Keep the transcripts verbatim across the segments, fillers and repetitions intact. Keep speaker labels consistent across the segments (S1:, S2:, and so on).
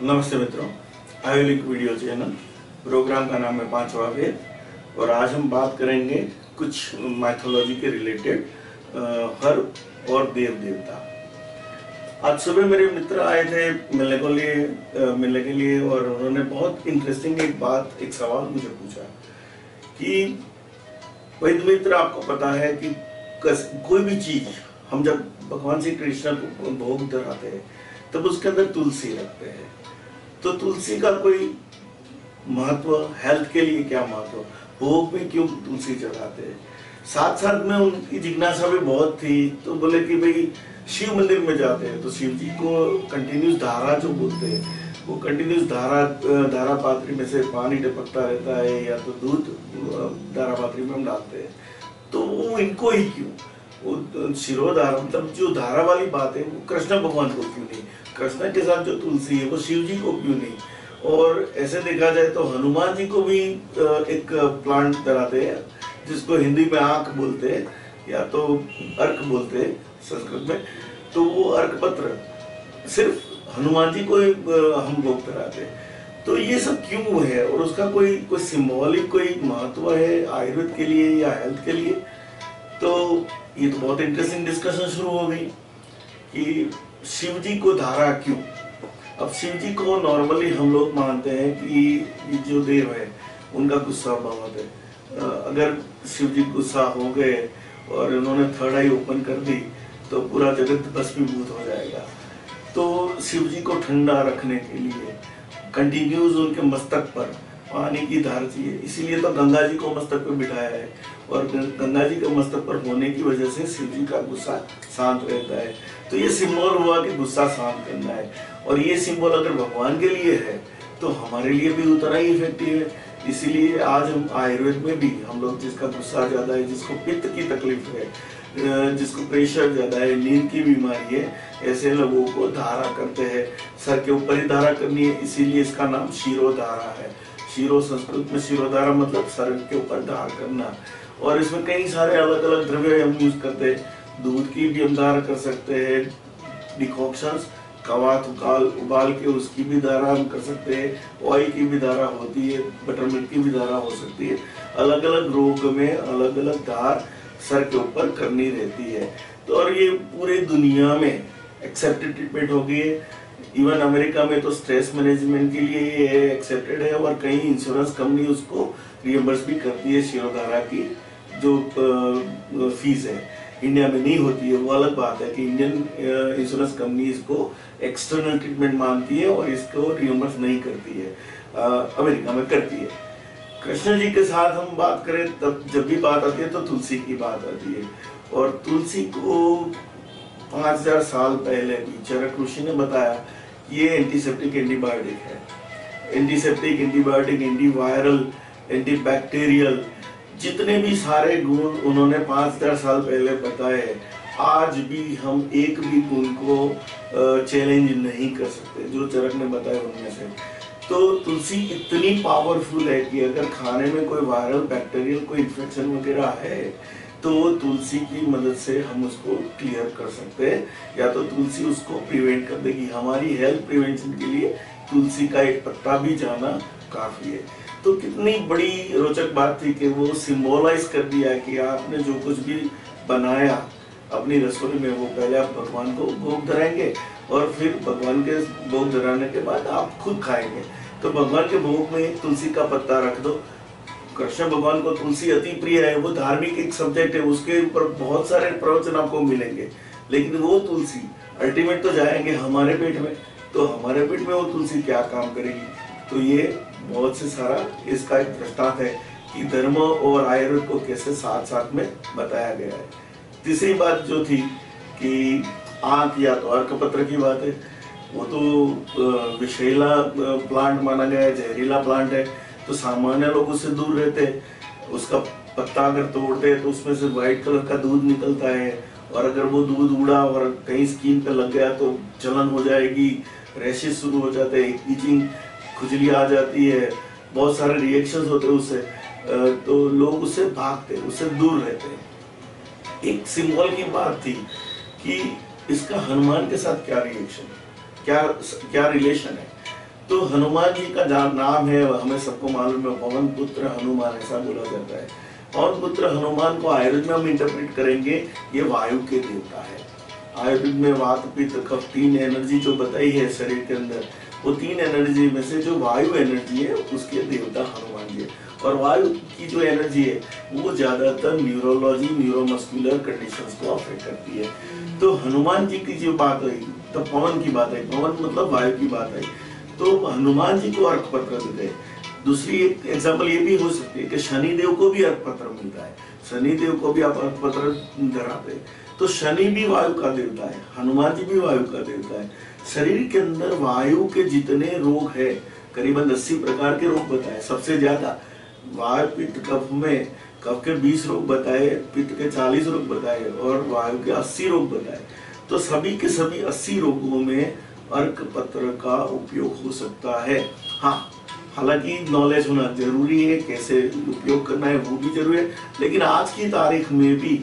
S1: नमस्ते मित्रों, Ayurvedic video channel programme का नाम है पांचवा वेद और आज हम बात करेंगे कुछ माइथोलॉजी के रिलेटेड हर्ब और देव देवता। आज सुबह मेरे मित्र आए थे मिलने को लिए मिलने के लिए और उन्होंने बहुत इंटरेस्टिंग एक बात एक सवाल मुझे पूछा कि वैद्य मित्र, आपको पता है कि कोई भी चीज हम जब भगवान श्री कृष्ण को भोग धराते हैं तब उसके अंदर तुलसी रखते हैं, तो तुलसी का कोई महत्व, हेल्थ के लिए क्या महत्व, भोग में क्यों तुलसी चढ़ाते हैं। साथ साथ में उनकी जिज्ञासा भी बहुत थी, तो बोले कि भाई शिव मंदिर में जाते हैं तो शिव जी को कंटिन्यूस धारा जो बोलते हैं वो कंटिन्यूस धारा धारा पात्री में से पानी टपकता रहता है या तो दूध धारा पात्री में हम डालते हैं, तो वो इनको ही क्यों, वो शिरोधारा मतलब जो धारा वाली बात है वो कृष्ण भगवान को क्यों नहीं, कृष्ण के साथ जो तुलसी है वो शिव जी को क्यों नहीं। और ऐसे देखा जाए तो हनुमान जी को भी एक प्लांट धराते हैं जिसको हिंदी में आंख बोलते हैं या तो अर्क बोलते हैं संस्कृत में, तो वो अर्क पत्र सिर्फ हनुमान जी को हम भोग धराते हैं। तो ये सब क्यों है और उसका कोई कोई सिंबॉलिक कोई महत्व है आयुर्वेद के लिए या हेल्थ के लिए। तो ये तो बहुत इंटरेस्टिंग डिस्कशन शुरू हो गई कि शिव जी को धारा क्यों। अब शिव जी को नॉर्मली हम लोग मानते हैं कि ये जो देव है उनका गुस्सा बहुत है, अगर शिव जी गुस्सा हो गए और उन्होंने थर्ड आई ओपन कर दी तो पूरा जगत भस्मीभूत हो जाएगा। तो शिव जी को ठंडा रखने के लिए कंटिन्यूस उनके मस्तक पर पानी की धार चाहिए, इसीलिए तो गंगा जी को मस्तक पर बिठाया है और गंगा जी के मस्तक पर होने की वजह से शिव जी का गुस्सा शांत रहता है। तो ये सिंबल हुआ कि गुस्सा शांत करना है, और ये सिंबल अगर भगवान के लिए है तो हमारे लिए भी उतना ही इफेक्टिव है। इसीलिए आज हम आयुर्वेद में भी हम लोग जिसका गुस्सा ज्यादा है, जिसको पित्त की तकलीफ है, जिसको प्रेशर ज्यादा है, नींद की बीमारी है, ऐसे लोगों को धारा करते हैं। सर के ऊपर ही धारा करनी है, इसीलिए इसका नाम शिरोधारा है। शिरो संस्कृत में शिरोधारा मतलब सर के ऊपर धार करना, और इसमें कई सारे अलग अलग द्रव्य हम यूज करते हैं। दूध की भी हम धारा कर सकते हैं, डिकॉक्शंस कवात उकाल उबाल के उसकी भी धारा हम कर सकते हैं, ऑयल की भी धारा होती है, बटर मिल्क की भी धारा हो सकती है। अलग अलग रोग में अलग अलग धार सर के ऊपर करनी रहती है। तो और ये पूरे दुनिया में एक्सेप्टेड ट्रीटमेंट हो गई है। इवन अमेरिका में तो स्ट्रेस मैनेजमेंट के लिए ये एक्सेप्टेड है और कई इंश्योरेंस कंपनी उसको रियम्बर्स भी करती है शिरोधारा की जो फीस है। इंडिया में नहीं होती है, वो अलग बात है कि इंडियन इंश्योरेंस कंपनी इसको एक्सटर्नल ट्रीटमेंट मानती है और इसको रियम्बर्स नहीं करती है, आ, अमेरिका में करती है। कृष्ण जी के साथ हम बात करें तब जब भी बात आती है तो तुलसी की बात आती है, और तुलसी को पांच हजार साल पहले भी चरक ऋषि ने बताया कि ये एंटीसेप्टिक एंटीबायोटिक है। एंटीसेप्टिक एंटीबायोटिक एंटीवायरल एंटीबैक्टीरियल जितने भी सारे गुण उन्होंने पांच हजार साल पहले बताए, आज भी हम एक भी गुण को चैलेंज नहीं कर सकते जो चरक ने बताया उनमें से। तो तुलसी इतनी पावरफुल है कि अगर खाने में कोई वायरल बैक्टीरियल कोई इन्फेक्शन वगैरह है तो तुलसी की मदद से हम उसको क्लियर कर सकते हैं, या तो तुलसी उसको प्रिवेंट कर देगी। हमारी हेल्थ प्रिवेंशन के लिए तुलसी का एक पत्ता भी जाना काफी है। तो कितनी बड़ी रोचक बात थी कि वो सिंबलाइज कर दिया कि आपने जो कुछ भी बनाया अपनी रसोई में वो पहले आप भगवान को भोग धराएंगे और फिर भगवान के भोग धराने के बाद आप खुद खाएंगे। तो भगवान के भोग में तुलसी का पत्ता रख दो। कृष्ण भगवान को तुलसी अति प्रिय है, वो धार्मिक एक सब्जेक्ट है, उसके ऊपर बहुत सारे प्रवचन आपको मिलेंगे, लेकिन वो तुलसी अल्टीमेट तो जाएंगे हमारे पेट में, तो हमारे पेट में वो तुलसी क्या काम करेगी। तो ये बहुत से सारा इसका एक दृष्टांत है कि धर्म और आयुर्वेद को कैसे साथ साथ में बताया गया है। तीसरी बात जो थी कि आंख या तो अर्कपत्र की बात है, वो तो विषैला प्लांट माना गया है, जहरीला प्लांट है, तो सामान्य लोग उससे दूर रहते हैं। उसका पत्ता अगर तोड़ते हैं तो उसमें से व्हाइट कलर का दूध निकलता है, और अगर वो दूध उड़ा और कहीं स्किन पे लग गया तो जलन हो जाएगी, रैशेस शुरू हो जाते हैं, इचिंग खुजली आ जाती है, बहुत सारे रिएक्शंस होते हैं उससे, तो लोग उससे भागते हैं, उससे दूर रहते हैं। एक सिंबल की बात थी कि इसका हनुमान के साथ क्या रिएक्शन है, क्या क्या रिलेशन है। तो हनुमान जी का जहाँ नाम है हमें सबको मालूम है, पवन पुत्र हनुमान ऐसा बोला जाता है। पवन पुत्र हनुमान को आयुर्वेद में हम इंटरप्रेट करेंगे, ये वायु के देवता है। आयुर्वेद में वात पित्त कफ तीन एनर्जी जो बताई है शरीर के अंदर, वो तीन एनर्जी में से जो वायु एनर्जी है उसके देवता हनुमान जी है। और वायु की जो एनर्जी है वो ज्यादातर न्यूरोलॉजी न्यूरोमस्कुलर कंडीशंस को अफेक्ट करती है। तो हनुमान जी की जो बात आई तो पवन की बात आई, पवन मतलब वायु की बात आई, तो हनुमान जी को अर्क पत्र देते हैं। दूसरी एक एग्जाम्पल ये भी हो सकती है कि शनि देव को भी अर्क पत्र मिलता है, शनि देव को भी आप अर्क पत्र धराते हैं। तो शनि भी वायु का देवता है, हनुमान जी भी वायु का देवता है। शरीर के अंदर वायु के जितने रोग है करीबन अस्सी प्रकार के रोग बताए, सबसे ज्यादा वायु पित्त कफ में कफ के बीस रोग बताए, पित्त के चालीस रोग बताए और वायु के अस्सी रोग बताए। तो सभी के सभी अस्सी रोगों में अर्क पत्र का उपयोग हो सकता है। हाँ, हालांकि नॉलेज होना जरूरी है, कैसे उपयोग करना है वो भी जरूरी है, लेकिन आज की तारीख में भी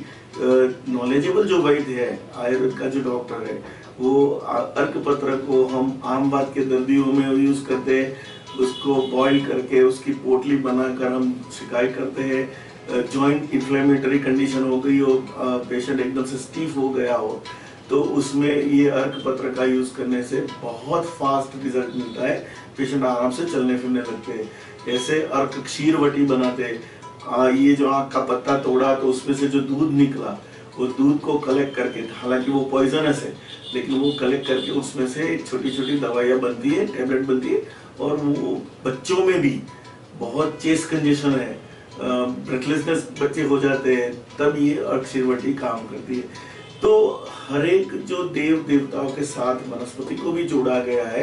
S1: नॉलेजेबल जो वैद्य है, आयुर्वेद का जो डॉक्टर है, वो अर्क पत्र को हम आम बात के दर्दियों में यूज करते हैं, उसको बॉईल करके उसकी पोटली बनाकर हम शिकायत करते हैं। जॉइंट इन्फ्लेमेटरी कंडीशन हो गई हो, पेशेंट एकदम से स्टीफ हो गया हो, तो उसमें ये अर्क पत्र का यूज करने से बहुत फास्ट रिजल्ट मिलता है, पेशेंट आराम से चलने फिरने लगते हैं। ऐसे अर्क क्षीरवटी बनाते हैं, ये जो आँख का पत्ता तोड़ा तो उसमें से जो दूध निकला, वो दूध को कलेक्ट करके, हालांकि वो पॉइजनस है लेकिन वो कलेक्ट करके उसमें से छोटी छोटी दवाइयाँ बनती है, टैबलेट बनती है। और वो बच्चों में भी बहुत चेस्ट कंजेशन है, ब्रेथलेसनेस बच्चे हो जाते हैं, तब ये अर्क क्षीरवटी काम करती है। तो हर एक जो देव देवताओं के साथ वनस्पति को भी जोड़ा गया है,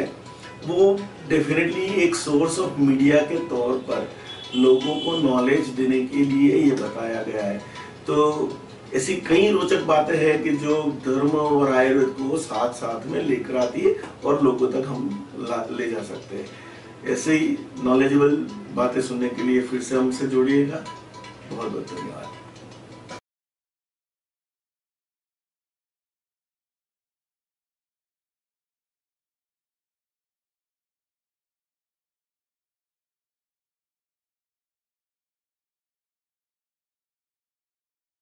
S1: वो डेफिनेटली एक सोर्स ऑफ मीडिया के तौर पर लोगों को नॉलेज देने के लिए ये बताया गया है। तो ऐसी कई रोचक बातें हैं कि जो धर्म और आयुर्वेद को साथ साथ में लेकर आती है और लोगों तक हम ले जा सकते हैं। ऐसे ही नॉलेजेबल बातें सुनने के लिए फिर से हमसे जोड़िएगा। बहुत बहुत धन्यवाद।